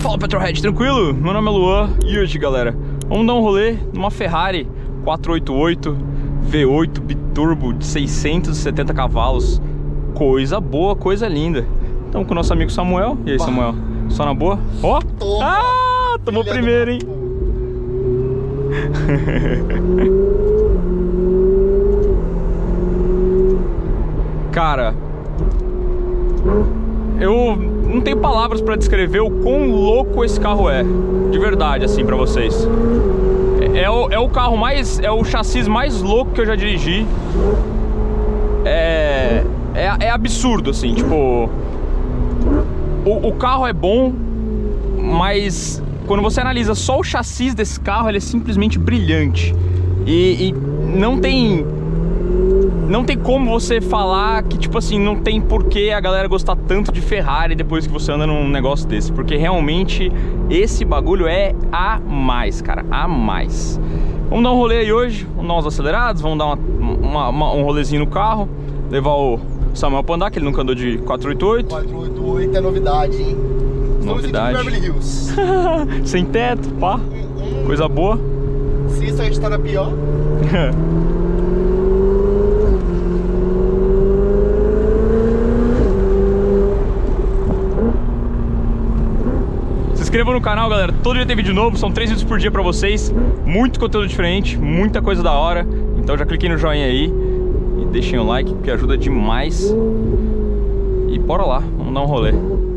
Fala, Petrolhead, tranquilo? Meu nome é Luan e hoje, galera, vamos dar um rolê numa Ferrari 488 V8 biturbo de 670 cavalos. Coisa boa, coisa linda. Estamos com o nosso amigo Samuel. E aí, Samuel? Só na boa? Ó! Oh! Ah! Tomou primeiro, hein? Cara, eu não tenho palavras pra descrever o quão louco esse carro é. De verdade, assim, pra vocês. É o carro mais... É o chassi mais louco que eu já dirigi. É absurdo, assim, tipo... O carro é bom, mas quando você analisa só o chassi desse carro, ele é simplesmente brilhante. E não tem como você falar que, tipo assim, não tem porquê a galera gostar tanto de Ferrari depois que você anda num negócio desse. Porque realmente esse bagulho é a mais, cara, a mais. Vamos dar um rolê aí hoje, vamos dar uns acelerados, vamos dar um rolezinho no carro, levar o Samuel pra andar, que ele nunca andou de 488. 488 é novidade, hein? Novidade. Estamos em Beverly Hills. Sem teto, pá. Coisa boa. Se isso a gente tá na pior. Se inscrevam no canal, galera. Todo dia tem vídeo novo, são 3 vídeos por dia pra vocês. Muito conteúdo diferente, muita coisa da hora. Então já cliquem no joinha aí e deixem o like, que ajuda demais. E bora lá, vamos dar um rolê.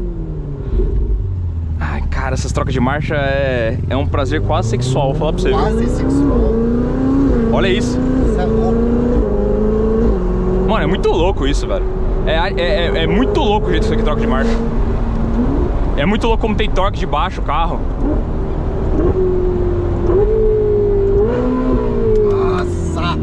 Ai, cara, essas trocas de marcha é um prazer quase sexual, vou falar pra você. Quase sexual. Olha isso. Isso é louco. Mano, é muito louco isso, velho. É muito louco o jeito que isso aqui troca de marcha. É muito louco como tem torque de baixo o carro. Nossa!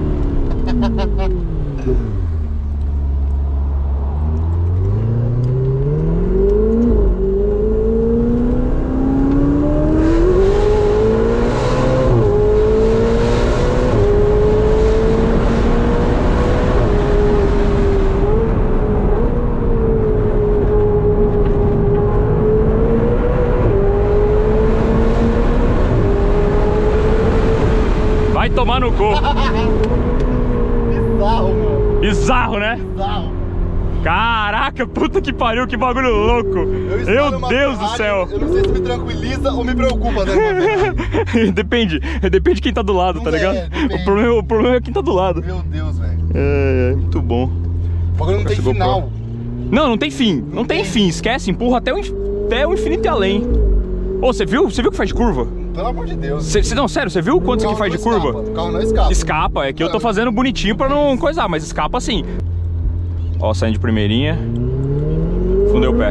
Vai tomar no cu. Bizarro, mano. Bizarro, né? Bizarro. Caraca, puta que pariu, que bagulho louco. Meu Deus do céu. Eu não sei se me tranquiliza ou me preocupa, né? Depende de quem tá do lado, tá ligado? O problema é quem tá do lado. Meu Deus, velho. É, muito bom. O bagulho não tem final. Não tem fim. Não tem fim, esquece, empurra até o infinito e além. Ô, você viu que faz de curva? Pelo amor de Deus. Não, sério, você viu quanto que faz de curva? O carro não escapa. Escapa, é que eu tô fazendo bonitinho pra não coisar, mas escapa sim. Ó, saindo de primeirinha. Fundeu o pé.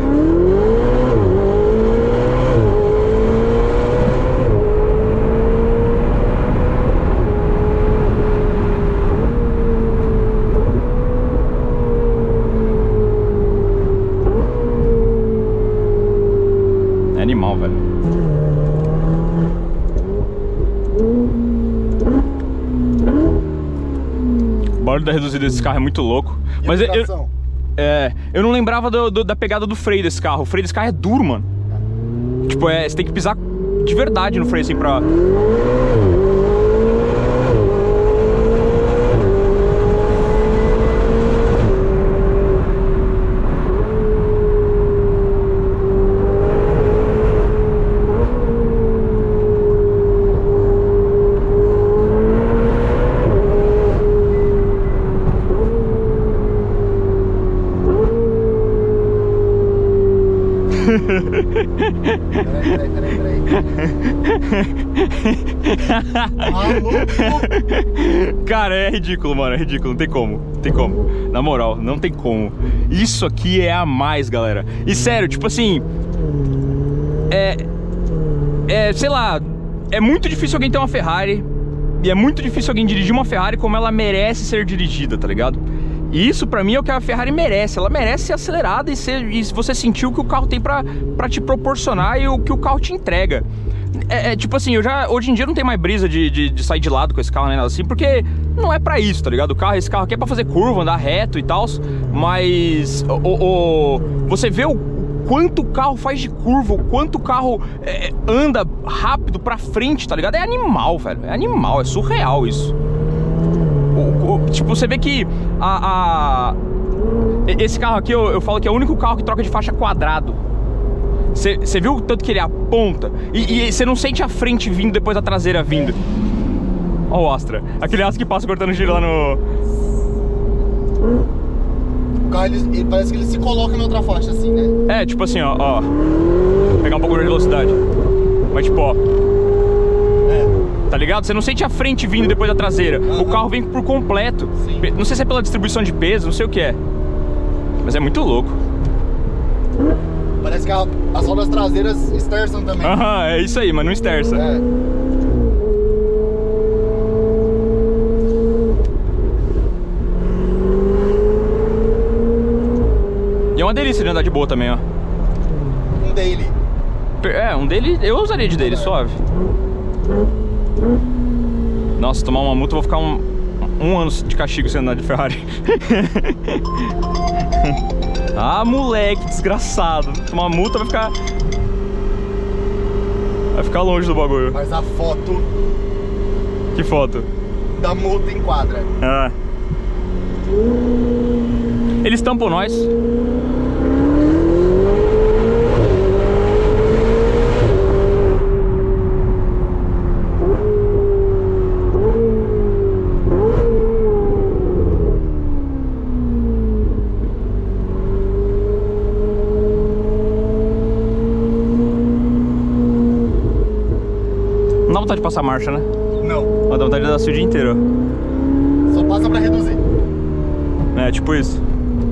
É animal, velho. O barulho da reduzida desse carro é muito louco. Mas eu não lembrava da pegada do freio desse carro. O freio desse carro é duro, mano. Tipo, você tem que pisar de verdade no freio assim pra... Peraí. Cara, é ridículo, mano, é ridículo, não tem como, na moral, não tem como. Isso aqui é a mais, galera. E sério, tipo assim, sei lá, é muito difícil alguém ter uma Ferrari. E é muito difícil alguém dirigir uma Ferrari como ela merece ser dirigida, tá ligado? E isso pra mim é o que a Ferrari merece. Ela merece ser acelerada e você sentir o que o carro tem pra te proporcionar e o que o carro te entrega. Tipo assim, hoje em dia não tem mais brisa de sair de lado com esse carro nem nada assim, porque não é pra isso, tá ligado? Esse carro aqui é pra fazer curva, andar reto e tal. Mas você vê o quanto o carro faz de curva, o quanto o carro anda rápido pra frente, tá ligado? É animal, velho. É animal, é surreal isso. Tipo, você vê que esse carro aqui, eu falo que é o único carro que troca de faixa quadrado. Você viu o tanto que ele aponta? E você não sente a frente vindo depois a traseira vindo. Ó o Astra. Aquele Astra que passa cortando giro lá no... O carro, ele parece que ele se coloca na outra faixa assim, né? É, tipo assim, ó. Pegar um pouco de velocidade. Mas tipo, ó. Tá ligado? Você não sente a frente vindo depois da traseira. O carro vem por completo. Sim. Não sei se é pela distribuição de peso, não sei o que é. Mas é muito louco. Parece que as rodas traseiras esterçam também. Aham, é isso aí, mas não esterça. É. E é uma delícia de andar de boa também, ó. Um daily. Um dele, eu usaria de dele, suave. Nossa, tomar uma multa eu vou ficar um ano de castigo sem andar de Ferrari. Ah, moleque, desgraçado. Tomar uma multa vai ficar longe do bagulho. Mas a foto Que foto? da multa enquadra. Ah. Eles tampam nós. Não dá vontade de passar marcha, né? Não. Dá vontade de dar assim o dia inteiro. Só passa pra reduzir. É, tipo isso.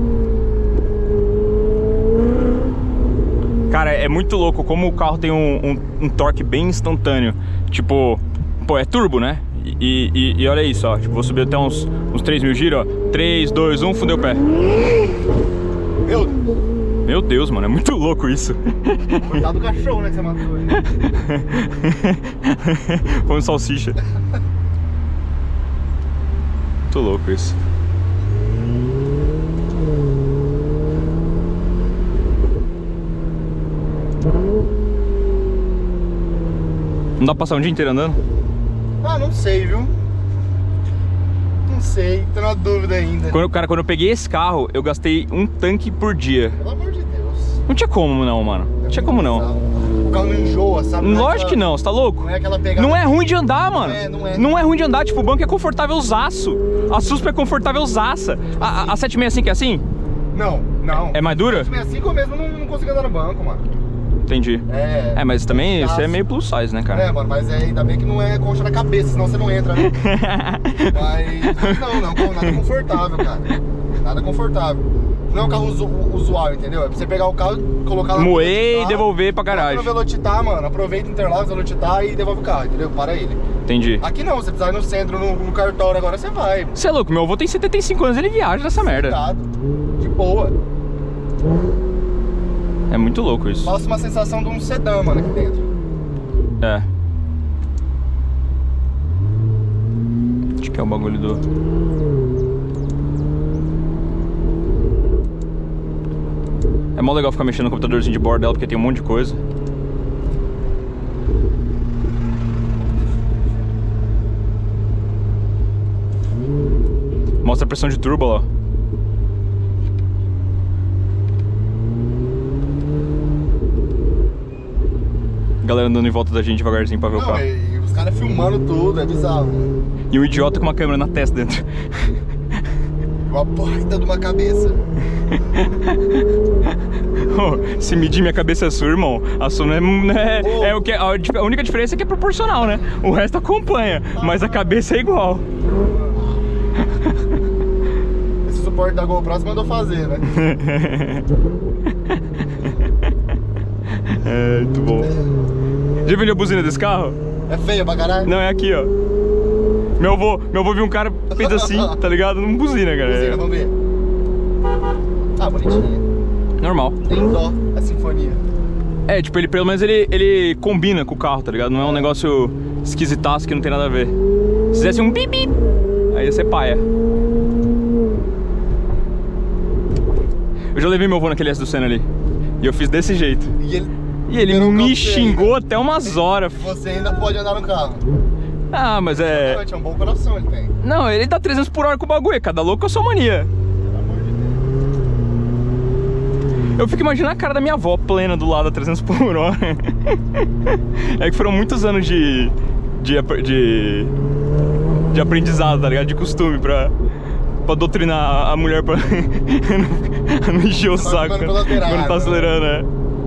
Cara, é muito louco como o carro tem um torque bem instantâneo. Tipo, pô, é turbo, né? E olha isso, ó. Tipo, vou subir até uns 3.000 giros, ó. 3, 2, 1, fundeu o pé. Meu Deus, mano, é muito louco isso. Coitado do cachorro, né, que você matou aí. Foi um salsicha. Muito louco isso. Não dá pra passar um dia inteiro andando? Ah, não sei, viu? Não sei, tô na dúvida ainda. Quando eu peguei esse carro, eu gastei um tanque por dia. Pelo amor de Deus. Não tinha como não, mano. Não tinha como não. O carro não enjoa, sabe? Lógico que não, você tá louco? Não é aquela pegada. Não é ruim de andar, mano. Não é. Ruim de andar, tipo, o banco é confortávelzaço. A suspa é confortávelzaça. A 765 é assim? Não. É mais dura? 765 eu mesmo não consigo andar no banco, mano. Entendi. Mas também Fácil. isso é meio plus size, né, cara? Mano, mas ainda bem que não é concha na cabeça, senão você não entra, né? Mas não, nada confortável, cara. Nada confortável. Não é um carro usual, entendeu? É pra você pegar o carro, colocar lá no moer Velocitar, e devolver pra garagem. No Velocitar, mano, aproveita o Interlagos, Velocitar e devolve o carro, entendeu? Para ele. Entendi. Aqui não, você precisar ir no centro, no cartório agora, você vai. Você é louco, meu avô tem 75 anos, ele viaja nessa merda. Cuidado. De boa. É muito louco isso. Passa uma sensação de um sedã, mano, aqui dentro. É. Acho que é o bagulho do... É mó legal ficar mexendo no computadorzinho de bordo dela, porque tem um monte de coisa. Mostra a pressão de turbo lá. Galera andando em volta da gente devagarzinho pra ver o carro. E os caras filmando tudo, é bizarro. E um idiota com uma câmera na testa dentro. Uma porta de uma cabeça. Oh, se medir minha cabeça é sua, irmão. A sua não é, é o que a única diferença é que é proporcional, né? O resto acompanha, mas a cabeça é igual. Esse suporte da GoPro você mandou fazer, né? É, muito bom. Já viu a buzina desse carro? É feio pra caralho? Não, é aqui, ó. Meu avô viu um cara fez assim, tá ligado? Não buzina, cara. Buzina, vamos ver. Ah, bonitinha. Normal. Tem dó a sinfonia. É, tipo, ele pelo menos ele combina com o carro, tá ligado? Não é um negócio esquisitaço que não tem nada a ver. Se fizesse um bip bip, aí ia ser paia. Eu já levei meu avô naquele S do Senna ali. E eu fiz desse jeito. E ele me xingou até umas horas. Você ainda pode andar no carro. Ah, mas é... É um bom coração ele tem. Não, ele dá 300 por hora com o bagulho. Cada louco é sua mania. Pelo amor de Deus. Eu fico imaginando a cara da minha avó plena do lado a 300 por hora. É que foram muitos anos de aprendizado, tá ligado? De costume pra doutrinar a mulher pra não encher o saco quando tá acelerando, né?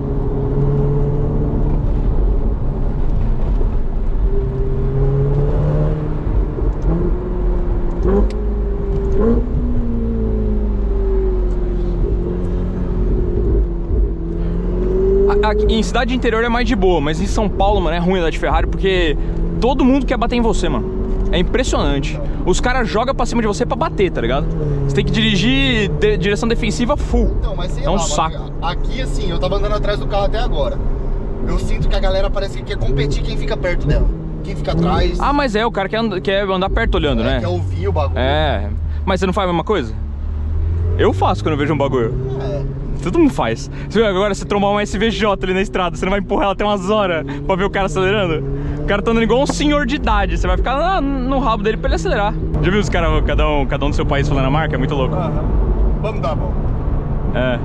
Em cidade interior é mais de boa, mas em São Paulo, mano, é ruim andar de Ferrari porque todo mundo quer bater em você, mano. É impressionante. Os caras jogam pra cima de você pra bater, tá ligado? Você tem que dirigir direção defensiva full. Então, mas sei é um lá, saco. Aqui, assim, eu tava andando atrás do carro até agora. Eu sinto que a galera parece que quer competir quem fica perto dela. Quem fica atrás. Ah, mas o cara quer andar perto olhando, né? Quer ouvir o bagulho. É. Mas você não faz a mesma coisa? Eu faço quando eu vejo um bagulho. Todo mundo faz. Agora, se trombar uma SVJ ali na estrada, você não vai empurrar ela até umas horas pra ver o cara acelerando? O cara tá andando igual um senhor de idade. Você vai ficar no rabo dele pra ele acelerar. Já viu os caras, cada um do seu país falando a marca? É muito louco. Vamos dar, bom. É.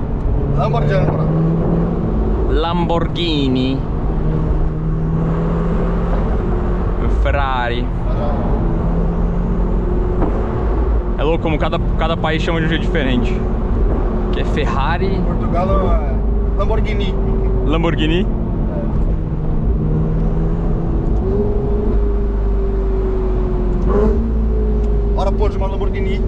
Lamborghini. Ferrari. É louco como cada país chama de um jeito diferente. Que é Ferrari. Portugal é Lamborghini. Lamborghini? Ora, pô, de uma Lamborghini.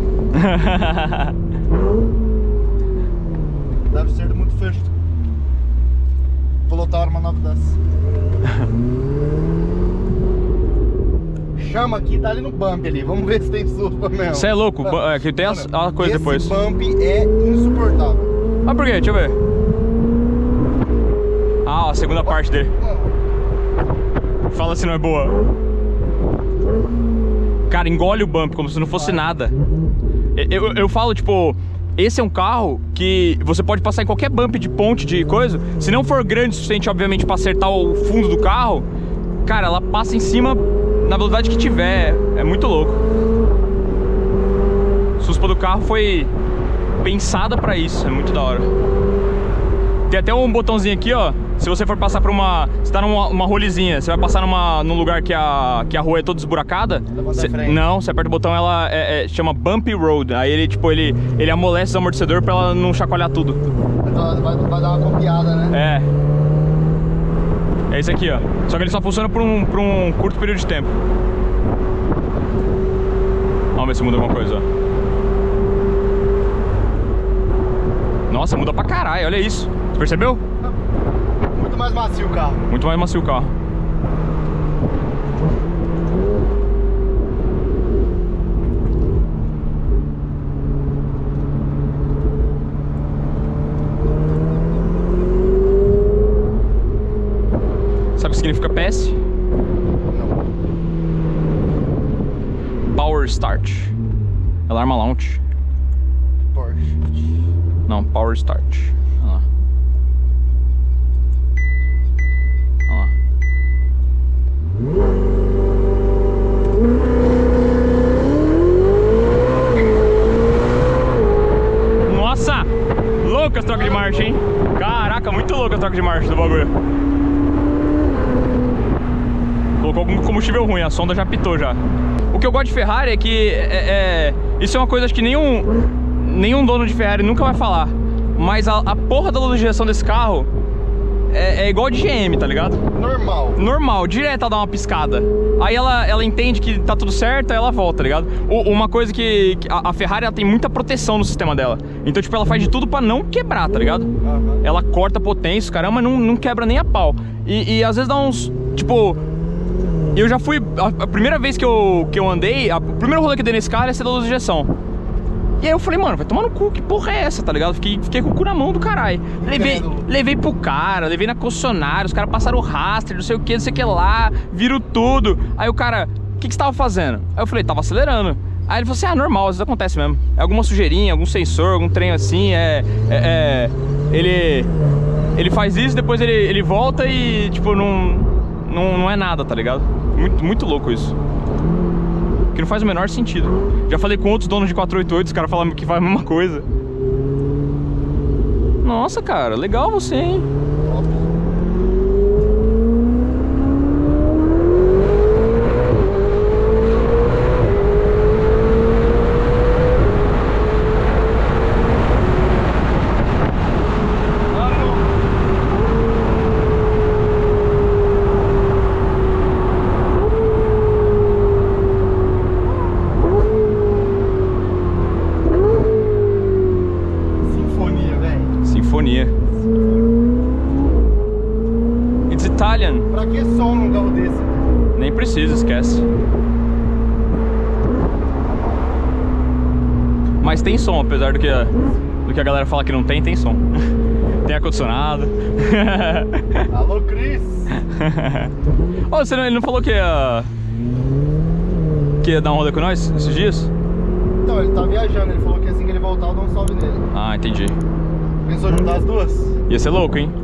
Deve ser muito feio. Vou lotar uma nova dessa. Chama aqui, tá ali no bump ali. Vamos ver se tem surfa mesmo. Você é louco? É que tem a coisa depois. Esse bump é insuportável. Ah, por quê? Deixa eu ver. Ah, a segunda parte dele. Fala se não é boa. Cara, engole o bump como se não fosse nada. Eu falo, tipo, esse é um carro que você pode passar em qualquer bump de ponte, de coisa. Se não for grande o suficiente, obviamente, pra acertar o fundo do carro, cara, ela passa em cima na velocidade que tiver. É muito louco. A suspa do carro foi pensada pra isso. É muito da hora. Tem até um botãozinho aqui, ó. Se você for passar por uma... Você tá numa rolezinha, você vai passar num lugar que a rua é toda esburacada. Não, você aperta o botão, ela chama Bumpy Road. Aí ele, tipo, ele amolece o amortecedor pra ela não chacoalhar tudo. Vai dar uma copiada, né? É esse aqui, ó. Só que ele só funciona por um curto período de tempo. Vamos ver se muda alguma coisa, ó. Nossa, muda pra caralho, olha isso. Você percebeu? Muito mais macio o carro. Muito mais macio o carro. Sabe o que significa PS? Não. Power Start. Alarma Launch. Porsche. Não, Power Start. Olha lá. Olha lá. Nossa! Louca as trocas de marcha, hein? Caraca, muito louca a troca de marcha do bagulho. Colocou com combustível ruim, a sonda já pitou já. O que eu gosto de Ferrari é que isso é uma coisa que nenhum dono de Ferrari nunca vai falar. Mas a porra da luz de direção desse carro é igual de GM, tá ligado? Normal. Normal, direto ela dá uma piscada. Aí ela entende que tá tudo certo, aí ela volta, tá ligado? Uma coisa que a Ferrari, ela tem muita proteção no sistema dela. Então, tipo, ela faz de tudo pra não quebrar, tá ligado? Ela corta potência, caramba, não quebra nem a pau. E às vezes dá uns, tipo... Eu já fui... A primeira vez que eu andei, o primeiro rolê que eu dei nesse carro é ser da luz de injeção. E aí eu falei, mano, vai tomar no cu, que porra é essa, tá ligado? Fiquei com o cu na mão do caralho. Levei pro cara, levei na concessionária, os caras passaram o rastro, não sei o que lá, viram tudo. Aí o cara, o que você tava fazendo? Aí eu falei, tava acelerando. Aí ele falou assim, normal, às vezes acontece mesmo. É alguma sujeirinha, algum sensor, algum trem assim, ele... ele faz isso, depois ele volta e, tipo, não é nada, tá ligado? Muito louco isso. Que não faz o menor sentido. Já falei com outros donos de 488, os caras falam que faz a mesma coisa. Nossa, cara, legal você, hein? Sinfonia. It's Italian. Pra que som num carro desse? Nem precisa, esquece. Mas tem som, apesar do que a galera fala que não tem, tem som. Tem ar-condicionado. Alô, Cris! Oh, ele não falou que ia dar um rolê com nós esses dias? Então, ele tá viajando, ele falou que assim que ele voltar eu dou um salve nele. Ah, entendi. Pensou em juntar as duas? Ia ser louco, hein?